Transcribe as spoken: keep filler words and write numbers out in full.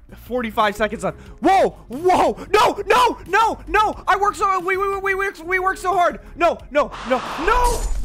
forty-five seconds left. Whoa, whoa, no, no, no, no. I work so, we, we, we, we, we work so hard. No, no, no, no.